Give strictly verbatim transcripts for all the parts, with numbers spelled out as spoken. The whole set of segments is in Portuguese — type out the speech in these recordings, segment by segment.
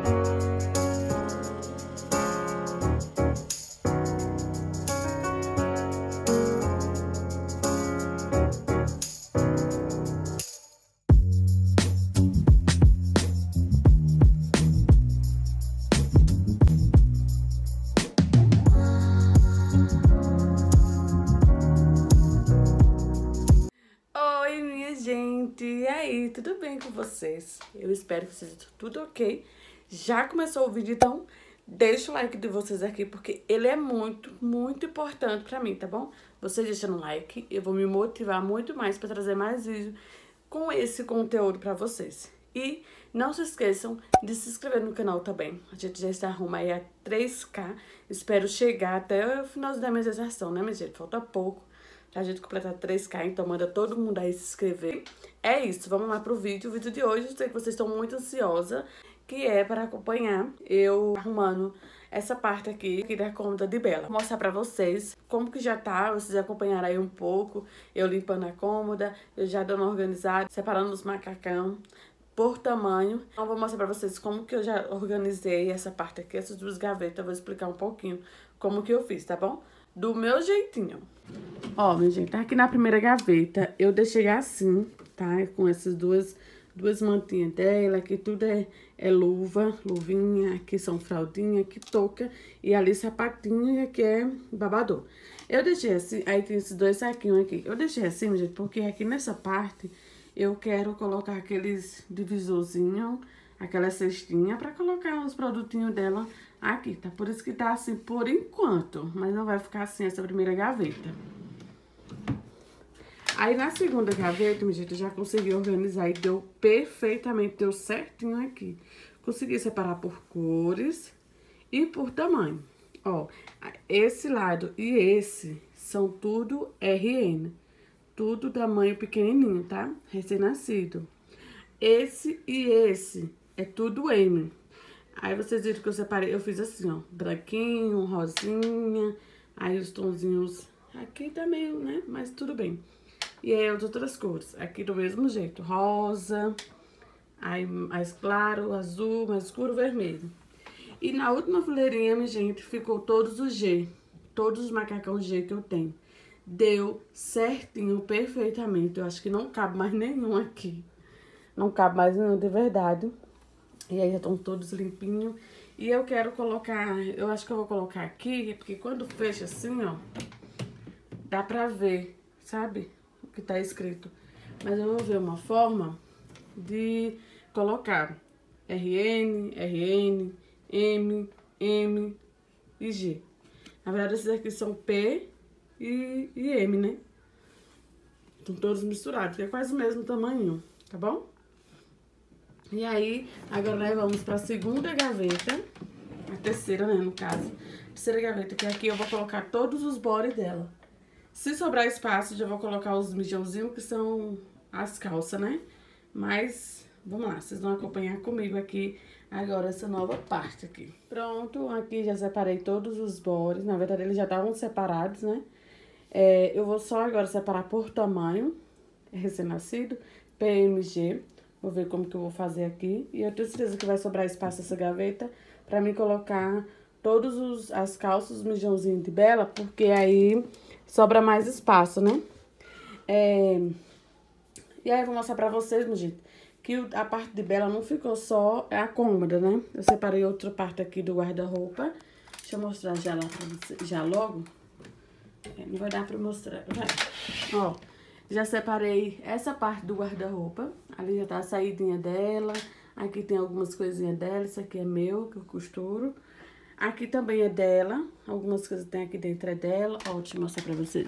E aí, tudo bem com vocês? Eu espero que seja tudo ok. Já começou o vídeo, então deixa o like de vocês aqui, porque ele é muito, muito importante pra mim, tá bom? Vocês deixando um like, eu vou me motivar muito mais pra trazer mais vídeos com esse conteúdo pra vocês. E não se esqueçam de se inscrever no canal também. A gente já está arrumando aí a três K. Espero chegar até o final da menstruação, né, minha gente? Falta pouco pra gente completar três K, então manda todo mundo aí se inscrever. É isso, vamos lá pro vídeo. O vídeo de hoje, eu sei que vocês estão muito ansiosa, que é para acompanhar eu arrumando essa parte aqui, aqui da cômoda de Bela. Vou mostrar pra vocês como que já tá, vocês acompanharam aí um pouco, eu limpando a cômoda, eu já dando organizado, separando os macacão por tamanho. Então, vou mostrar pra vocês como que eu já organizei essa parte aqui, essas duas gavetas. Eu vou explicar um pouquinho como que eu fiz, tá bom? Do meu jeitinho. Ó, minha gente, tá aqui na primeira gaveta, eu deixei assim, tá? Com essas duas, duas mantinhas dela, aqui tudo é, é luva, luvinha, aqui são fraldinha, aqui touca, e ali sapatinho, e aqui é babador. Eu deixei assim, aí tem esses dois saquinhos aqui. Eu deixei assim, minha gente, porque aqui nessa parte eu quero colocar aqueles divisorzinhos, aquela cestinha, pra colocar os produtinhos dela aqui, tá? Por isso que tá assim por enquanto, mas não vai ficar assim essa primeira gaveta. Aí na segunda gaveta, minha gente, eu já consegui organizar e deu perfeitamente, deu certinho aqui. Consegui separar por cores e por tamanho. Ó, esse lado e esse são tudo R N. Tudo tamanho pequenininho, tá? Recém-nascido. Esse e esse é tudo M. Aí vocês viram que eu separei, eu fiz assim, ó, branquinho, rosinha, aí os tonzinhos aqui tá meio, né, mas tudo bem. E aí as outras cores, aqui do mesmo jeito, rosa, aí mais claro, azul, mais escuro, vermelho. E na última fileirinha, minha gente, ficou todos os G, todos os macacão G que eu tenho. Deu certinho, perfeitamente, eu acho que não cabe mais nenhum aqui. Não cabe mais nenhum, de verdade. E aí já estão todos limpinhos. E eu quero colocar, eu acho que eu vou colocar aqui, porque quando fecha assim, ó, dá pra ver, sabe? O que tá escrito. Mas eu vou ver uma forma de colocar R N, R N, M, M e G. Na verdade, esses aqui são P e, e M, né? Estão todos misturados, que é quase o mesmo tamanho, tá bom? E aí, agora nós vamos pra segunda gaveta, a terceira, né, no caso. Terceira gaveta, que aqui eu vou colocar todos os body dela. Se sobrar espaço, já vou colocar os mijãozinhos, que são as calças, né? Mas, vamos lá, vocês vão acompanhar comigo aqui agora essa nova parte aqui. Pronto, aqui já separei todos os bodies, na verdade eles já estavam separados, né? É, eu vou só agora separar por tamanho, recém-nascido, P M G. Vou ver como que eu vou fazer aqui. E eu tenho certeza que vai sobrar espaço essa gaveta pra mim colocar todas os, as calças, os mijãozinhos de Bela, porque aí sobra mais espaço, né? É... E aí eu vou mostrar pra vocês, meu gente, que a parte de Bela não ficou só a cômoda, né? Eu separei outra parte aqui do guarda-roupa. Deixa eu mostrar já lá pra vocês, já logo. É, não vai dar pra mostrar, vai. Ó. Já separei essa parte do guarda-roupa. Ali já tá a saidinha dela. Aqui tem algumas coisinhas dela. Isso aqui é meu, que eu costuro. Aqui também é dela. Algumas coisas tem aqui dentro é dela. Ó, deixa eu mostrar pra vocês.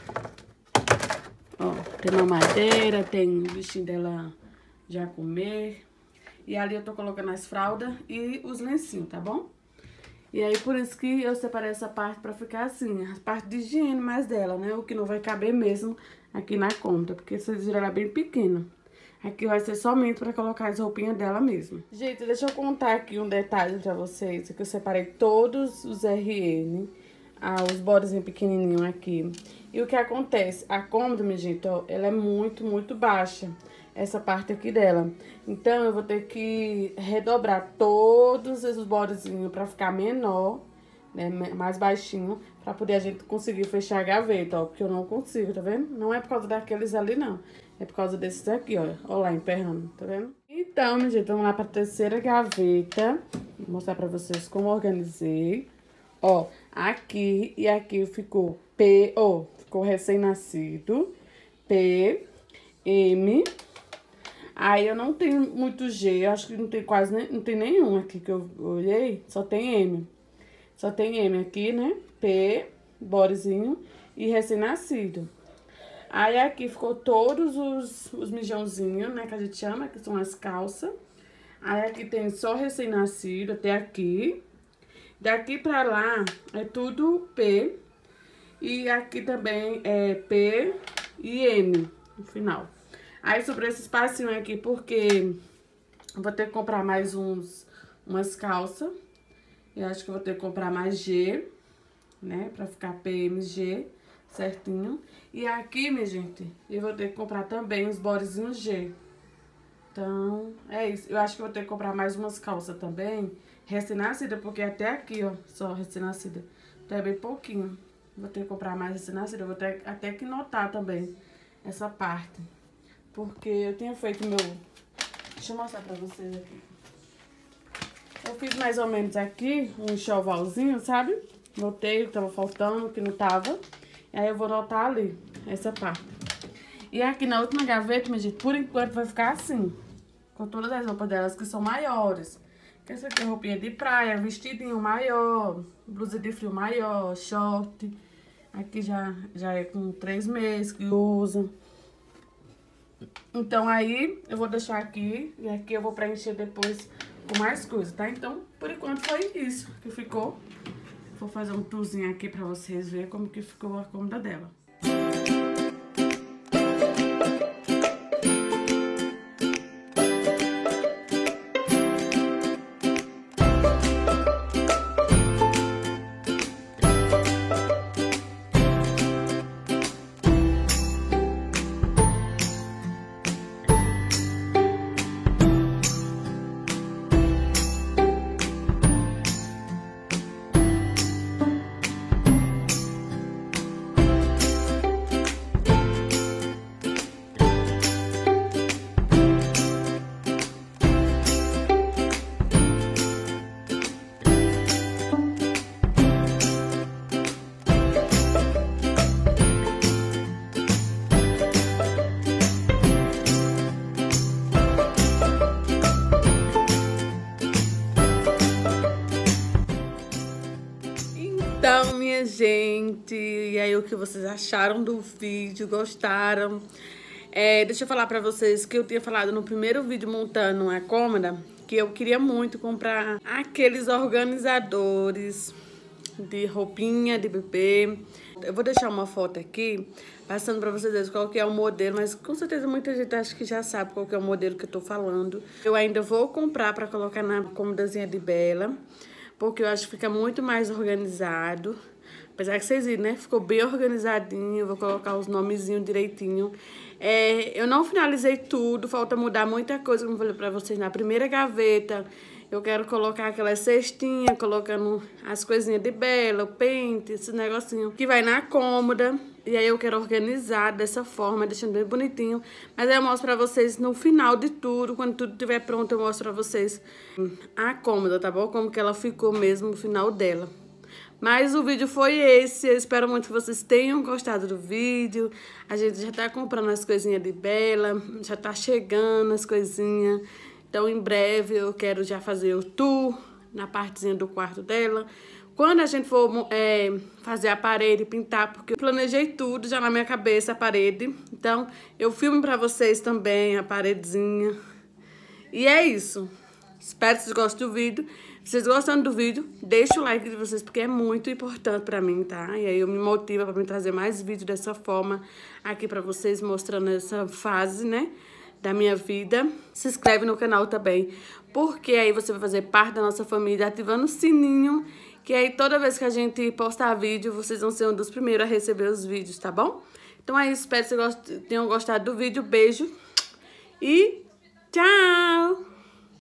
Ó, tem mamadeira, tem o bichinho dela já comer. E ali eu tô colocando as fraldas e os lencinhos, tá bom? E aí, por isso que eu separei essa parte pra ficar assim, a parte de higiene mais dela, né? O que não vai caber mesmo aqui na cômoda, porque vocês viram ela bem pequena. Aqui vai ser somente pra colocar as roupinhas dela mesmo. Gente, deixa eu contar aqui um detalhe pra vocês, que eu separei todos os R N, ah, os bodezinhos pequenininhos aqui. E o que acontece? A cômoda, minha gente, ó, ela é muito, muito baixa. essa parte aqui dela. Então, eu vou ter que redobrar todos esses bodezinhos pra ficar menor, né, mais baixinho, pra poder a gente conseguir fechar a gaveta, ó, porque eu não consigo, tá vendo? Não é por causa daqueles ali, não. É por causa desses aqui, ó. Ó lá, emperrando, tá vendo? Então, minha gente, vamos lá pra terceira gaveta. Vou mostrar pra vocês como organizei. Ó, aqui e aqui ficou P, ó, ficou recém-nascido, P, M. Aí eu não tenho muito G, acho que não tem quase, nem, não tem nenhum aqui que eu olhei, só tem M. Só tem M aqui, né? P, bodezinho e recém-nascido. Aí aqui ficou todos os, os mijãozinhos, né, que a gente chama, que são as calças. Aí aqui tem só recém-nascido até aqui. Daqui pra lá é tudo P. E aqui também é P e M no final. Aí sobrou esse espacinho aqui porque eu vou ter que comprar mais uns, umas calças. Eu acho que eu vou ter que comprar mais G, né, pra ficar P M G certinho. E aqui, minha gente, eu vou ter que comprar também os bodezinhos G. Então, é isso. Eu acho que eu vou ter que comprar mais umas calças também, recém-nascida, porque até aqui, ó, só recém-nascida. Então é bem pouquinho. Vou ter que comprar mais recém-nascida. Eu vou ter até que notar também essa parte. Porque eu tinha feito meu... Deixa eu mostrar pra vocês aqui. Eu fiz mais ou menos aqui um enxovalzinho, sabe? Notei o que tava faltando, o que não tava. E aí eu vou notar ali, essa parte. E aqui na última gaveta, minha gente, por enquanto vai ficar assim. Com todas as roupas delas que são maiores. Que essa aqui é roupinha de praia, vestidinho maior, blusa de frio maior, short. Aqui já, já é com três meses que usa. Então aí eu vou deixar aqui e aqui eu vou preencher depois com mais coisa, tá? Então, por enquanto foi isso que ficou. Vou fazer um tourzinho aqui pra vocês verem como que ficou a cômoda dela. Então, minha gente, e aí o que vocês acharam do vídeo? Gostaram? É, deixa eu falar pra vocês que eu tinha falado no primeiro vídeo montando uma cômoda que eu queria muito comprar aqueles organizadores de roupinha, de bebê. Eu vou deixar uma foto aqui, passando pra vocês verem qual que é o modelo, mas com certeza muita gente acha que já sabe qual que é o modelo que eu tô falando. Eu ainda vou comprar pra colocar na cômodazinha de Bela, porque eu acho que fica muito mais organizado. Apesar que vocês viram, né? Ficou bem organizadinho. Vou colocar os nomezinhos direitinho. É, eu não finalizei tudo. Falta mudar muita coisa, como eu falei pra vocês. Na primeira gaveta, eu quero colocar aquela cestinha, colocando as coisinhas de Bela, o pente, esse negocinho que vai na cômoda. E aí eu quero organizar dessa forma, deixando bem bonitinho. Mas aí eu mostro pra vocês no final de tudo, quando tudo estiver pronto, eu mostro pra vocês a cômoda, tá bom? Como que ela ficou mesmo no final dela. Mas o vídeo foi esse, eu espero muito que vocês tenham gostado do vídeo. A gente já tá comprando as coisinhas de Bela, já tá chegando as coisinhas. Então, em breve, eu quero já fazer o tour na partezinha do quarto dela. Quando a gente for é, fazer a parede, pintar, porque eu planejei tudo já na minha cabeça, a parede. Então, eu filmo pra vocês também a paredezinha. E é isso. Espero que vocês gostem do vídeo. Se vocês gostando do vídeo, deixa o like de vocês, porque é muito importante pra mim, tá? E aí eu me motiva pra me trazer mais vídeos dessa forma aqui pra vocês, mostrando essa fase, né, da minha vida. Se inscreve no canal também, porque aí você vai fazer parte da nossa família, ativando o sininho, que aí toda vez que a gente postar vídeo, vocês vão ser um dos primeiros a receber os vídeos, tá bom? Então é isso, espero que vocês tenham gostado do vídeo. Beijo e tchau!